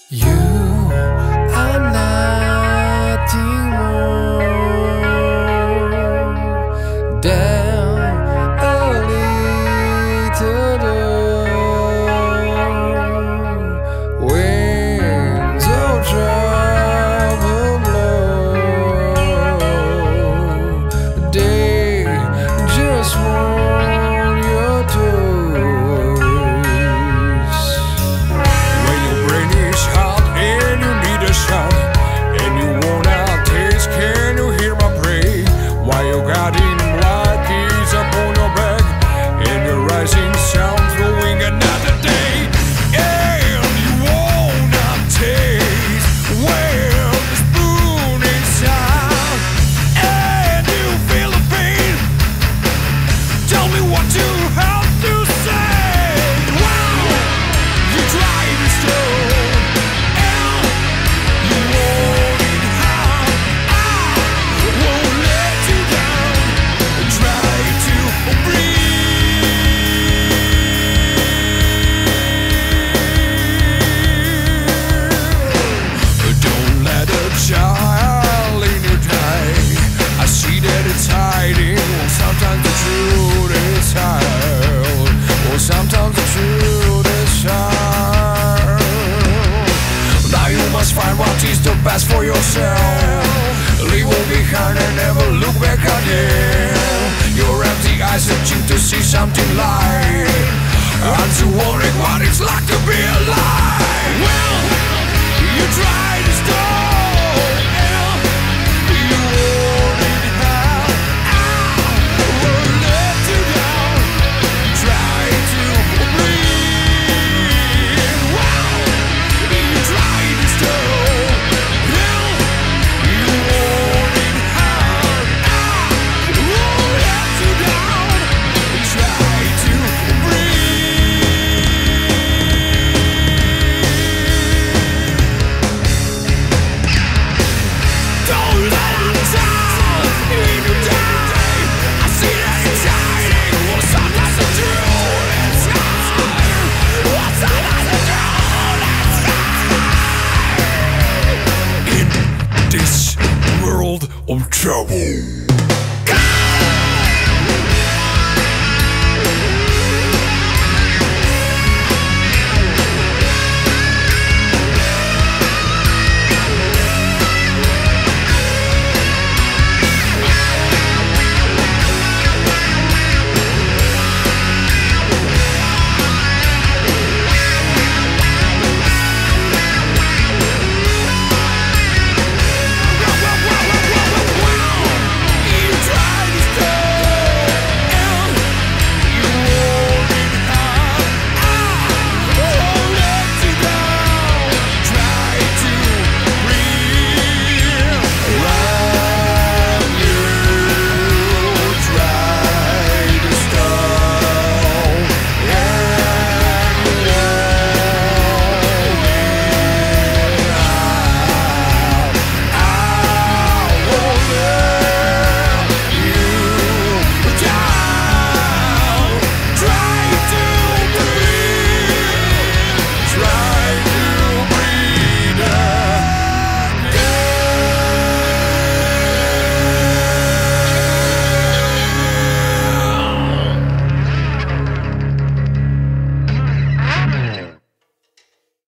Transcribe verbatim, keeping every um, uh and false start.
You are nothing more than a little door. Winds of trouble blow, they just want your toes. When your brain is hot and you need a shot, and you wanna taste, can you hear my prayer? While you got in black is up on your back, and your rising sound throwing another day. And you wanna taste where the spoon is out, and you feel the pain. Tell me what you have to say. Wow, you try to slow, and you want it hard. I won't let you down. Try to breathe. Don't let a child in you die. I see that it's hiding. Well, sometimes the truth is hard. Well, sometimes the truth is hard. Now you must find what is the best for yourself. Leave all behind and never look back again. Your empty eyes searching to see something light. I'm still wondering what it's like to be alive. Well, you try to stall, and you want it out. I won't let you down. Try to breathe. Wow, you try to stall, and you want it out. I won't let you down. Try to Don't let it down. In your day, I see that it's hiding. Well, sometimes the truth is hard. Well, sometimes the truth is hard. In this world of trouble.